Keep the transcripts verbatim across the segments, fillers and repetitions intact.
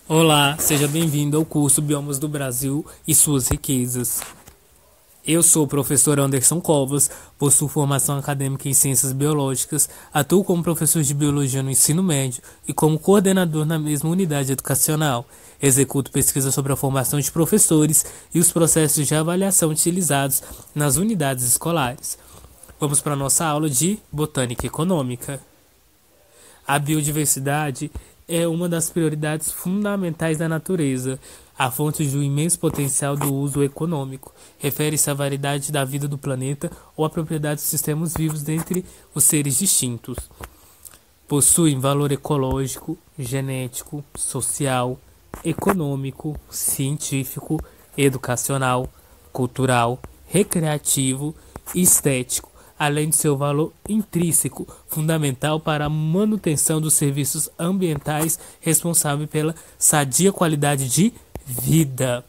Olá, seja bem-vindo ao curso Biomas do Brasil e suas riquezas. Eu sou o professor Anderson Covas, possuo formação acadêmica em Ciências Biológicas, atuo como professor de Biologia no ensino médio e como coordenador na mesma unidade educacional. Executo pesquisas sobre a formação de professores e os processos de avaliação utilizados nas unidades escolares. Vamos para a nossa aula de Botânica Econômica. A biodiversidade é uma das prioridades fundamentais da natureza, a fonte do imenso potencial do uso econômico. Refere-se à variedade da vida do planeta ou à propriedade dos sistemas vivos dentre os seres distintos. Possuem valor ecológico, genético, social, econômico, científico, educacional, cultural, recreativo e estético, além de seu valor intrínseco, fundamental para a manutenção dos serviços ambientais responsáveis pela sadia qualidade de vida.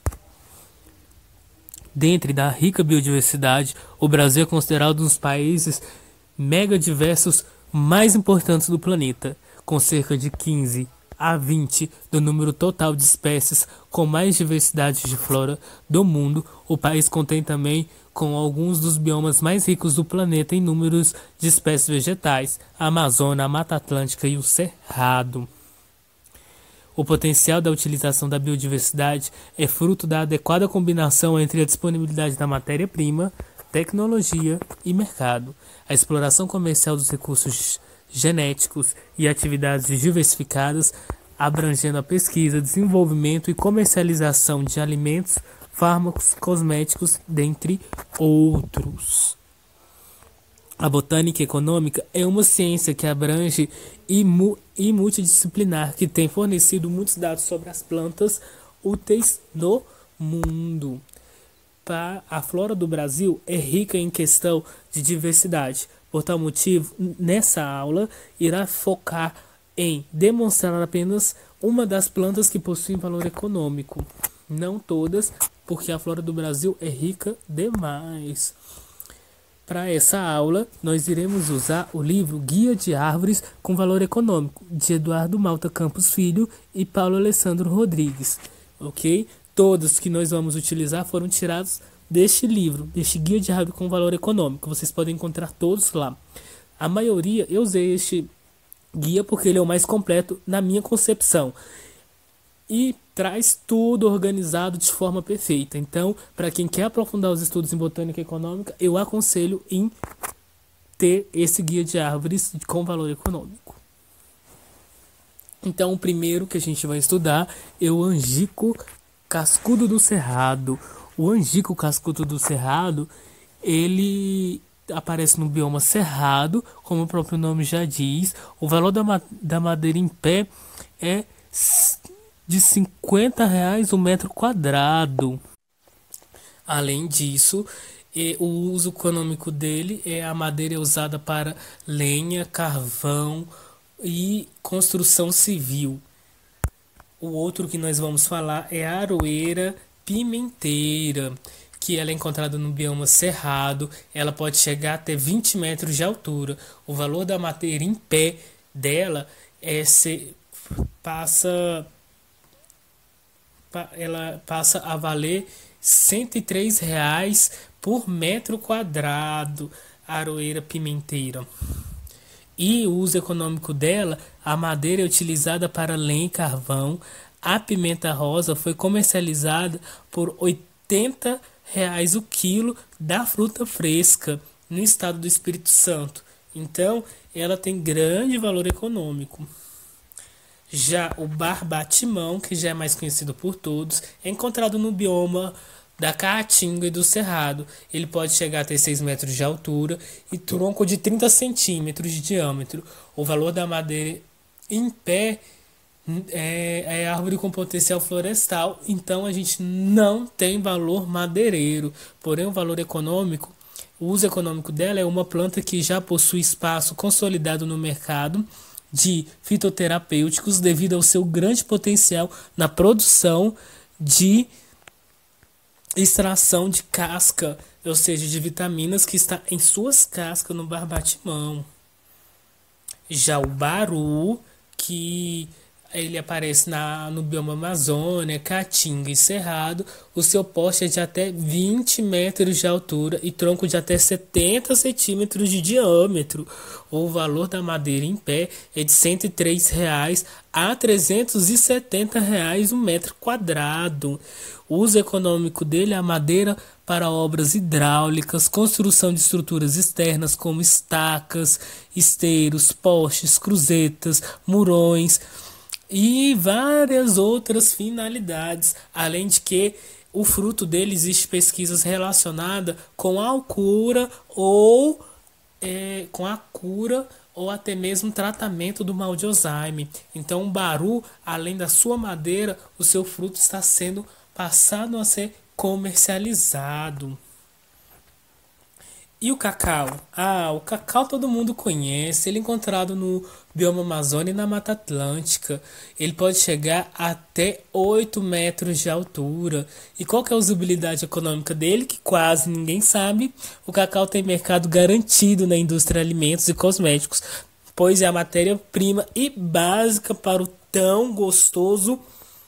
Dentre da rica biodiversidade, o Brasil é considerado um dos países megadiversos mais importantes do planeta, com cerca de quinze a vinte do número total de espécies com mais diversidade de flora do mundo. O país contém também com alguns dos biomas mais ricos do planeta em números de espécies vegetais: a Amazônia, a Mata Atlântica e o Cerrado. O potencial da utilização da biodiversidade é fruto da adequada combinação entre a disponibilidade da matéria-prima, tecnologia e mercado. A exploração comercial dos recursos genéticos e atividades diversificadas, abrangendo a pesquisa, desenvolvimento e comercialização de alimentos, fármacos, cosméticos, dentre outros. A botânica econômica é uma ciência que abrange e, mu e multidisciplinar, que tem fornecido muitos dados sobre as plantas úteis no mundo. A flora do Brasil é rica em questão de diversidade. Por tal motivo, nessa aula, irá focar em demonstrar apenas uma das plantas que possuem valor econômico. Não todas, porque a flora do Brasil é rica demais. Para essa aula, nós iremos usar o livro Guia de Árvores com Valor Econômico, de Eduardo Malta Campos Filho e Paulo Alessandro Rodrigues. Ok? Todos que nós vamos utilizar foram tirados deste livro, deste Guia de Árvore com Valor Econômico. Vocês podem encontrar todos lá. A maioria, eu usei este guia porque ele é o mais completo na minha concepção. E traz tudo organizado de forma perfeita. Então, para quem quer aprofundar os estudos em botânica econômica, eu aconselho em ter esse guia de árvores com valor econômico. Então, o primeiro que a gente vai estudar é o angico cascudo do cerrado. O angico cascudo do cerrado, ele aparece no bioma cerrado, como o próprio nome já diz. O valor da, ma da madeira em pé é de cinquenta reais o metro quadrado. Além disso, o uso econômico dele é a madeira é usada para lenha, carvão e construção civil. O outro que nós vamos falar é a aroeira pimenteira, que ela é encontrada no bioma cerrado. Ela pode chegar até vinte metros de altura. O valor da madeira em pé dela é se passa ela passa a valer cento e três reais por metro quadrado, a aroeira pimenteira. E o uso econômico dela, a madeira é utilizada para lenha e carvão. A pimenta rosa foi comercializada por oitenta reais o quilo da fruta fresca no estado do Espírito Santo. Então, ela tem grande valor econômico. Já o barbatimão, que já é mais conhecido por todos, é encontrado no bioma da Caatinga e do Cerrado. Ele pode chegar até seis metros de altura e tronco de trinta centímetros de diâmetro. O valor da madeira em pé é, é árvore com potencial florestal, então a gente não tem valor madeireiro. Porém, o valor econômico, o uso econômico dela é uma planta que já possui espaço consolidado no mercado de fitoterapêuticos devido ao seu grande potencial na produção de extração de casca, ou seja, de vitaminas que está em suas cascas no barbatimão. Já o baru, que Ele aparece na, no bioma Amazônia, Caatinga e Cerrado. O seu poste é de até vinte metros de altura e tronco de até setenta centímetros de diâmetro. O valor da madeira em pé é de cento e três reais a trezentos e setenta reais um metro quadrado. O uso econômico dele é a madeira para obras hidráulicas, construção de estruturas externas como estacas, esteiros, postes, cruzetas, murões e várias outras finalidades, além de que o fruto dele existe pesquisas relacionadas com a cura ou é, com a cura ou até mesmo tratamento do mal de Alzheimer. Então, o baru, além da sua madeira, o seu fruto está sendo passado a ser comercializado. E o cacau? Ah, o cacau todo mundo conhece. Ele é encontrado no bioma Amazônia e na Mata Atlântica. Ele pode chegar até oito metros de altura. E qual que é a usabilidade econômica dele? Que quase ninguém sabe. O cacau tem mercado garantido na indústria de alimentos e cosméticos, pois é a matéria-prima e básica para o tão gostoso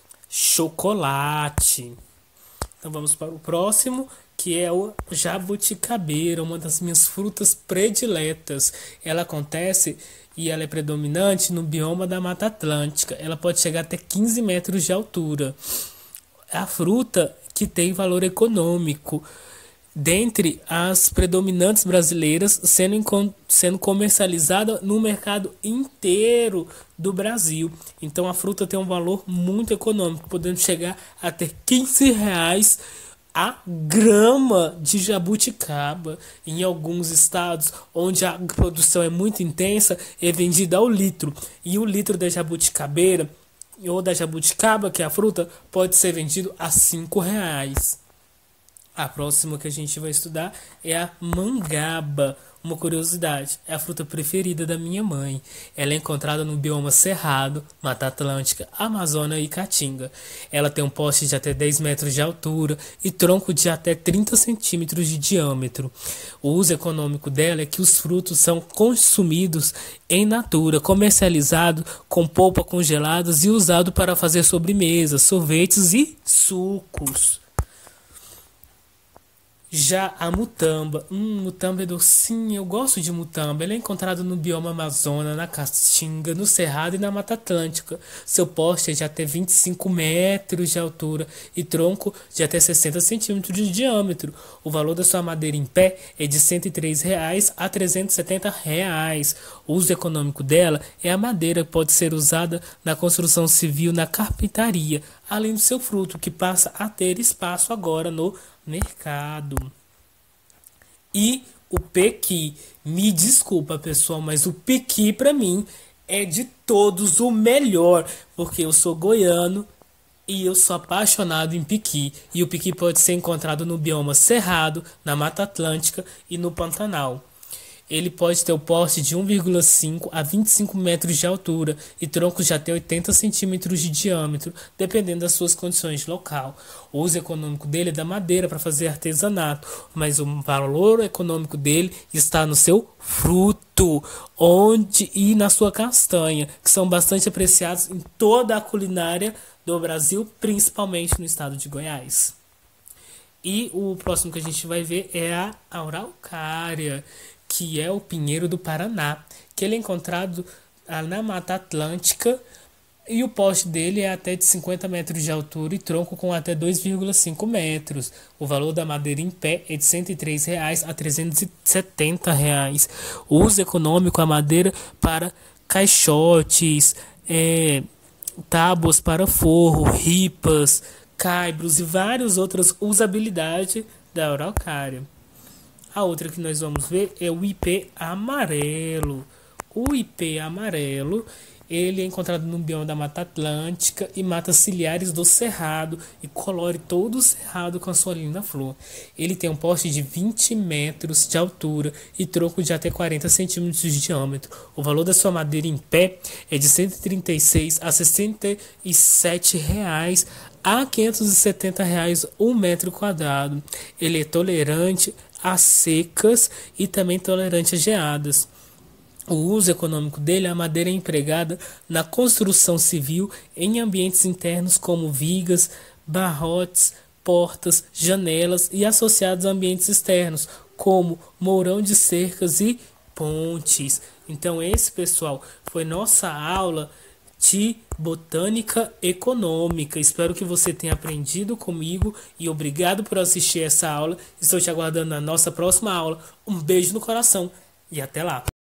chocolate. Então vamos para o próximo, que é o jabuticabeira, uma das minhas frutas prediletas. Ela acontece e ela é predominante no bioma da Mata Atlântica. Ela pode chegar até quinze metros de altura. É a fruta que tem valor econômico dentre as predominantes brasileiras, sendo, sendo comercializada no mercado inteiro do Brasil. Então a fruta tem um valor muito econômico, podendo chegar até quinze reais a grama de jabuticaba. Em alguns estados onde a produção é muito intensa, é vendida ao litro. E o litro da jabuticabeira ou da jabuticaba, que é a fruta, pode ser vendido a cinco reais. A próxima que a gente vai estudar é a mangaba. Uma curiosidade, é a fruta preferida da minha mãe. Ela é encontrada no bioma Cerrado, Mata Atlântica, Amazônia e Caatinga. Ela tem um poste de até dez metros de altura e tronco de até trinta centímetros de diâmetro. O uso econômico dela é que os frutos são consumidos em natura, comercializado com polpa congeladas e usado para fazer sobremesas, sorvetes e sucos. Já a mutamba, hum, mutamba é docinha, eu gosto de mutamba. Ela é encontrada no bioma Amazônia, na Caatinga, no Cerrado e na Mata Atlântica. Seu poste é de até vinte e cinco metros de altura e tronco de até sessenta centímetros de diâmetro. O valor da sua madeira em pé é de cento e três reais a trezentos e setenta reais. O uso econômico dela é a madeira que pode ser usada na construção civil, na carpintaria, além do seu fruto, que passa a ter espaço agora no mercado. E o pequi, me desculpa pessoal, mas o pequi para mim é de todos o melhor, porque eu sou goiano e eu sou apaixonado em pequi. E o pequi pode ser encontrado no bioma Cerrado, na Mata Atlântica e no Pantanal. Ele pode ter o porte de um vírgula cinco a vinte e cinco metros de altura e troncos de até oitenta centímetros de diâmetro, dependendo das suas condições de local. O uso econômico dele é da madeira para fazer artesanato, mas o valor econômico dele está no seu fruto, onde e na sua castanha, que são bastante apreciados em toda a culinária do Brasil, principalmente no estado de Goiás. E o próximo que a gente vai ver é a araucária, que é o pinheiro do Paraná, que ele é encontrado na Mata Atlântica e o poste dele é até de cinquenta metros de altura e tronco com até dois vírgula cinco metros. O valor da madeira em pé é de cento e três reais a trezentos e setenta reais. O uso econômico, a madeira para caixotes, é, tábuas para forro, ripas, caibros e várias outras usabilidades da araucária. A outra que nós vamos ver é o ipê amarelo. O ipê amarelo, ele é encontrado no bioma da Mata Atlântica e matas ciliares do Cerrado e colore todo o Cerrado com a sua linda flor. Ele tem um poste de vinte metros de altura e tronco de até quarenta centímetros de diâmetro. O valor da sua madeira em pé é de cento e trinta e seis a sessenta e sete reais a quinhentos e setenta reais um metro quadrado. Ele é tolerante a secas e também tolerante a geadas. O uso econômico dele, a madeira é empregada na construção civil em ambientes internos como vigas, barrotes, portas, janelas e associados a ambientes externos, como mourão de cercas e pontes. Então esse, pessoal, foi nossa aula de botânica econômica. Espero que você tenha aprendido comigo e obrigado por assistir essa aula. Estou te aguardando na nossa próxima aula. Um beijo no coração e até lá!